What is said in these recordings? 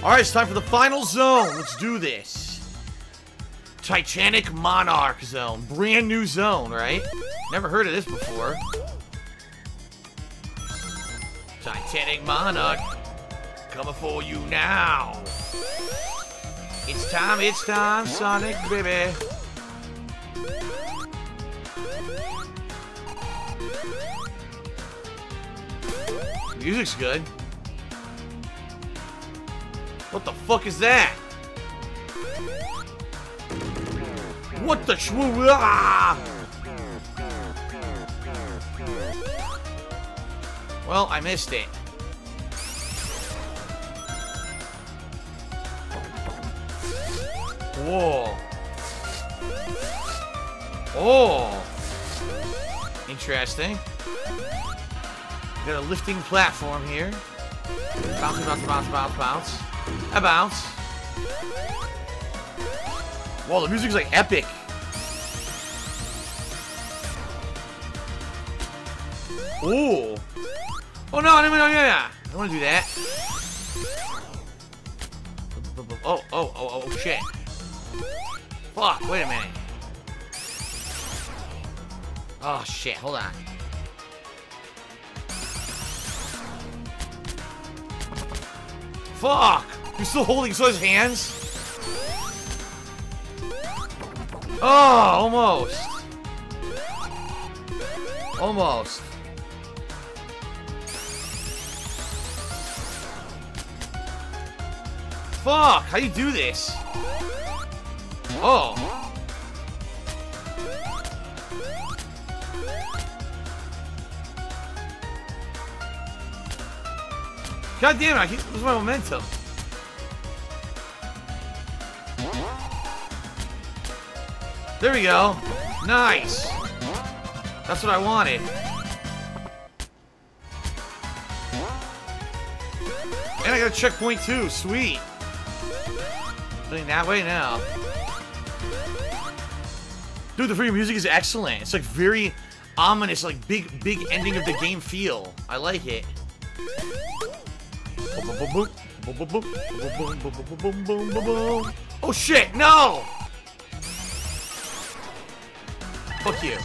Alright, it's time for the final zone. Let's do this. Titanic Monarch Zone. Brand new zone, right? Never heard of this before. Titanic Monarch. Coming for you now. It's time, Sonic, baby. Music's good. What the fuck is that? What the shwoo? Ah! Well, I missed it. Whoa. Oh. Interesting. Got a lifting platform here. Bounce, bounce, bounce, bounce, bounce. A bounce. Whoa, the music's like epic. Ooh. Oh no, I don't want to do that. Oh, shit. Fuck, wait a minute. Oh shit, hold on. Fuck! You're still holding his hands? Oh, almost. Almost. Fuck! How do you do this? Oh. God damn it, I keep losing my momentum. There we go. Nice. That's what I wanted. And I got a checkpoint too. Sweet. Going that way now. Dude, the freaking music is excellent. It's like very ominous, like big ending of the game feel. I like it. Oh shit, no! Fuck you.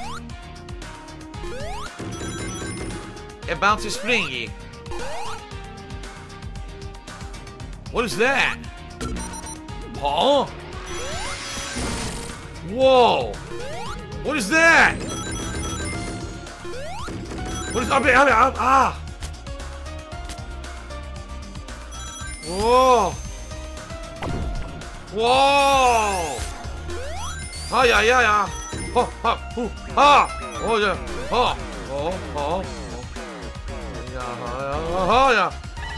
It bounces springy. What is that? Huh? Whoa! What is that? What is ah! Whoa! Whoa! Ah yeah yeah yeah! Oh ah ooh ah! Oh yeah! Oh oh oh! Yeah oh yeah!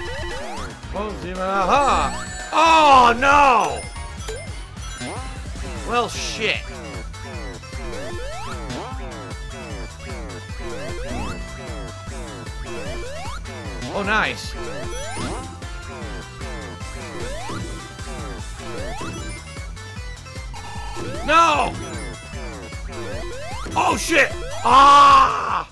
Oh no! Well shit! Oh nice! No! Oh shit! Ah!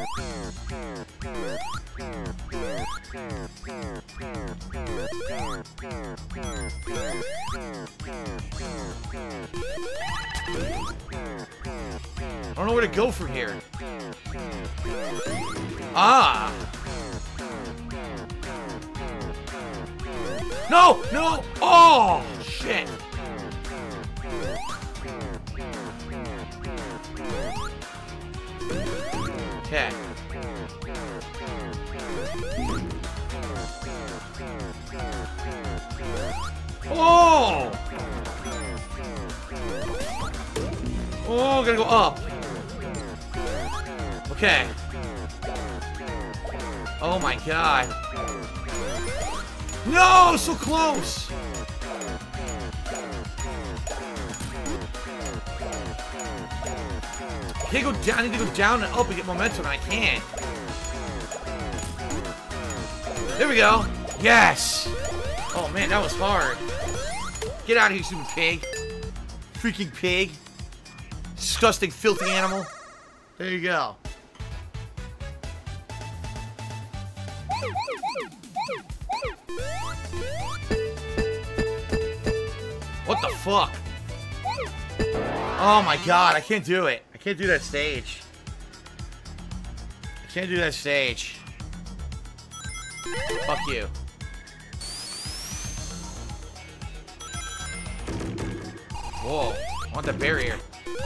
I don't know where to go from here. Ah! No! No! Oh! Shit! Okay. Oh! Oh, gotta go up. Okay. Oh my god. No, so close. I can't go down. I need to go down and up and get momentum, and I can't. There we go. Yes. Oh man, that was hard. Get out of here, stupid pig. Freaking pig. Disgusting, filthy animal. There you go. the fuck? Oh my god, I can't do it. I can't do that stage. I can't do that stage. Fuck you. Whoa, I want the barrier.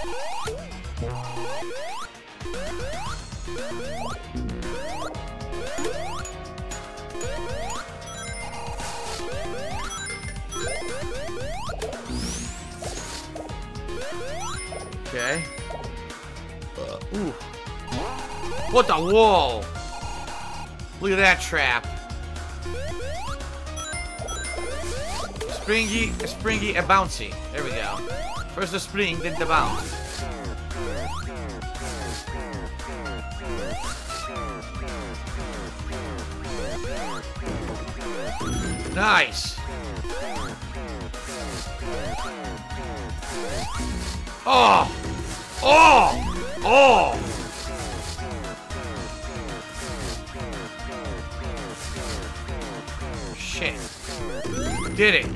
Okay. Ooh. What the? Whoa. Look at that trap. Springy, and bouncy. There we go. First the spring, then the bounce. Nice. Oh! Oh! Oh! Shit. Did it.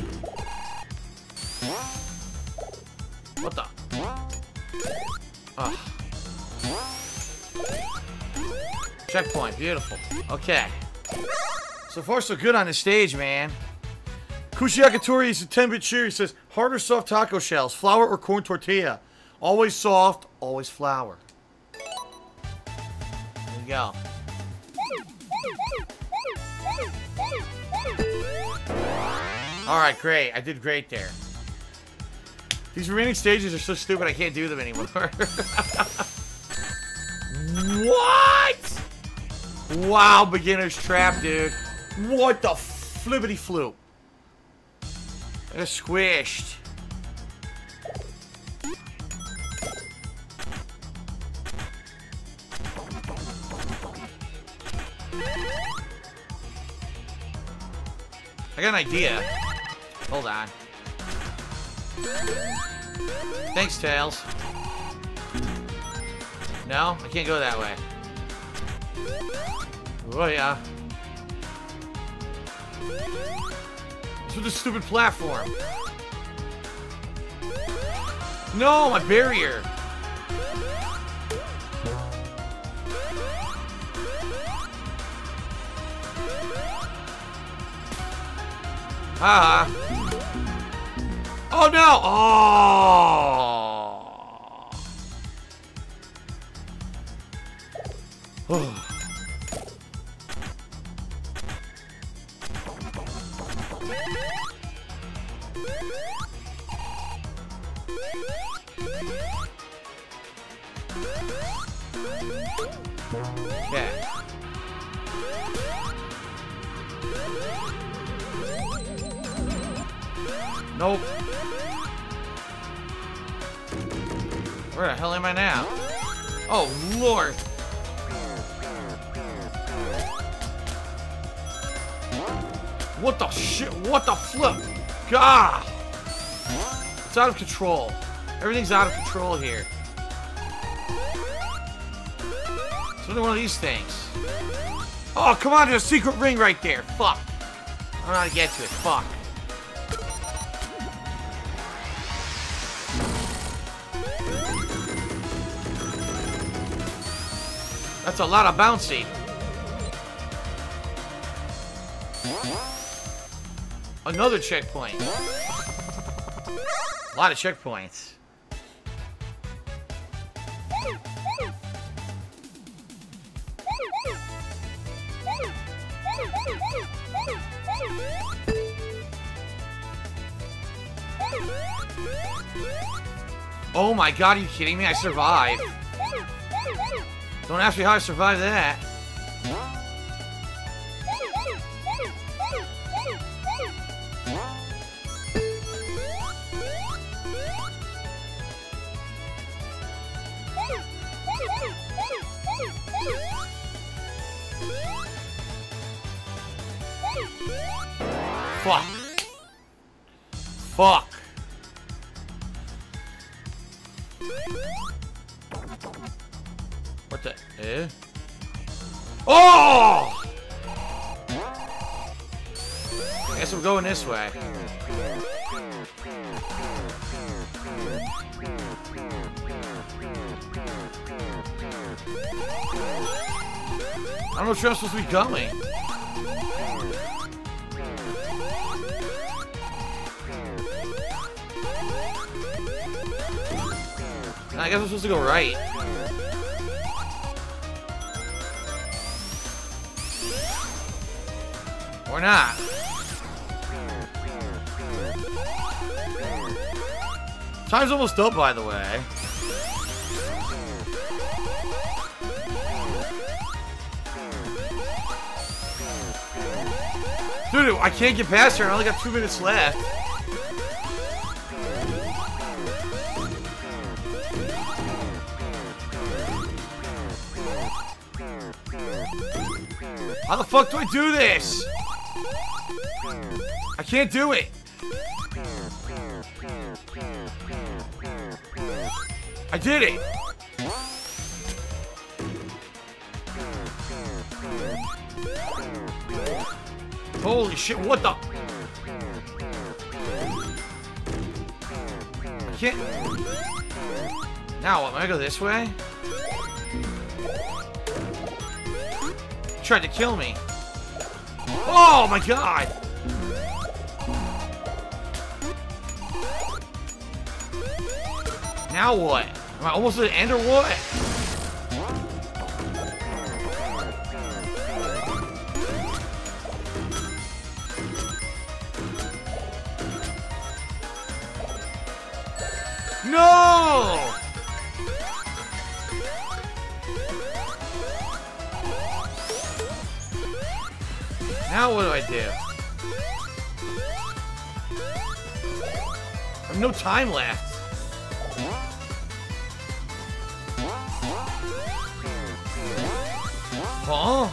What the? Oh. Checkpoint. Beautiful. Okay. So far, so good on the stage, man. Kushiakatori is a 10-bit cheer. He says, hard or soft taco shells, flour or corn tortilla. Always soft, always flour. There you go. Alright, great. I did great there. These remaining stages are so stupid I can't do them anymore. What? Wow, beginner's trap, dude. What the flippity floop? I got squished. I got an idea. Hold on. Thanks, Tails. No? I can't go that way. Oh, yeah. What's with this stupid platform? No, my barrier. Ah. Oh no! Oh. Okay. Nope. Where the hell am I now? Oh, Lord. What the shit? What the flip? God! It's out of control. Everything's out of control here. It's only one of these things. Oh, come on, there's a secret ring right there. Fuck. I don't know how to get to it. Fuck. That's a lot of bouncy. Another checkpoint. A lot of checkpoints. Oh my god, are you kidding me? I survived. Don't ask me how I survived that. Fuck. Fuck. What the? Eh? Oh! I guess I'm going this way. I don't know which way I'm supposed to be going. I guess I'm supposed to go right. Or not. Time's almost up, by the way. Dude, I can't get past her. I only got 2 minutes left. How the fuck do I do this? I can't do it. I did it. Holy shit, what the? I can't. Now what? Am I gonna go this way? Tried to kill me. Oh my god! Now what? Am I almost at the end or what? No! Now what do I do? I have no time left. Huh?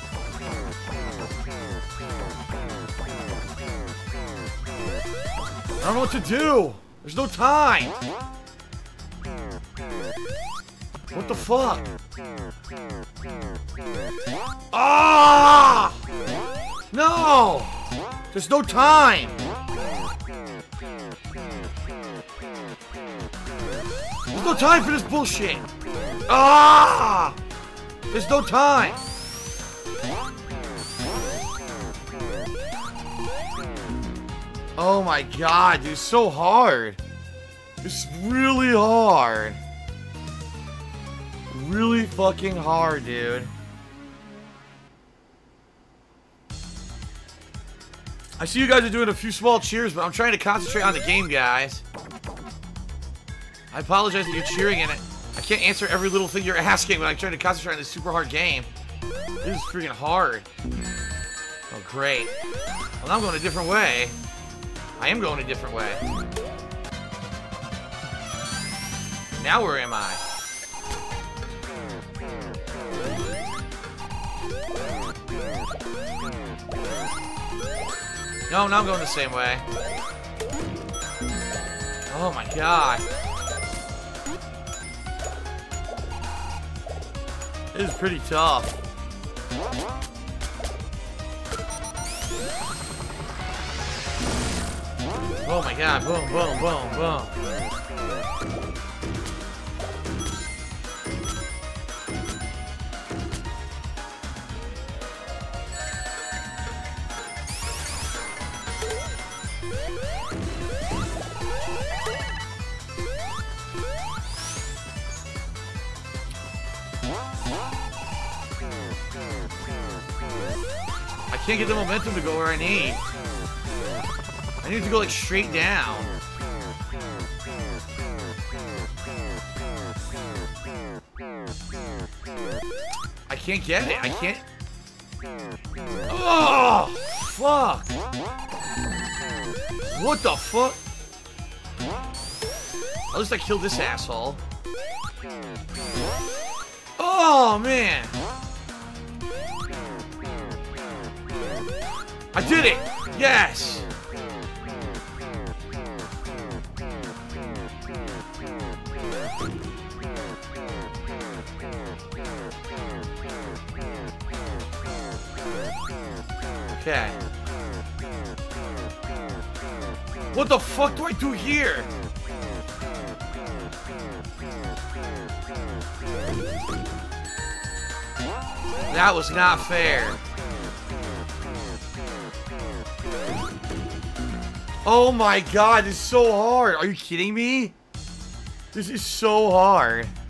I don't know what to do. There's no time. What the fuck? Ah! No! There's no time! There's no time for this bullshit! Ah! There's no time! Oh my god, dude, it's so hard. It's really hard. Really fucking hard, dude. I see you guys are doing a few small cheers, but I'm trying to concentrate on the game, guys. I apologize that you're cheering in it. I can't answer every little thing you're asking, but I'm trying to concentrate on this super hard game. This is freaking hard. Oh, great. Well, now I'm going a different way. I am going a different way. Now where am I? No, now I'm going the same way. Oh my god. This is pretty tough. Oh my god, boom, boom, boom, boom. I can't get the momentum to go where I need. I need to go like straight down. I can't get it. I can't. Oh, fuck. What the fuck? At least I killed this asshole. Oh, man. I did it! Yes! Okay. What the fuck do I do here? That was not fair. Oh my god, this is so hard. Are you kidding me? This is so hard.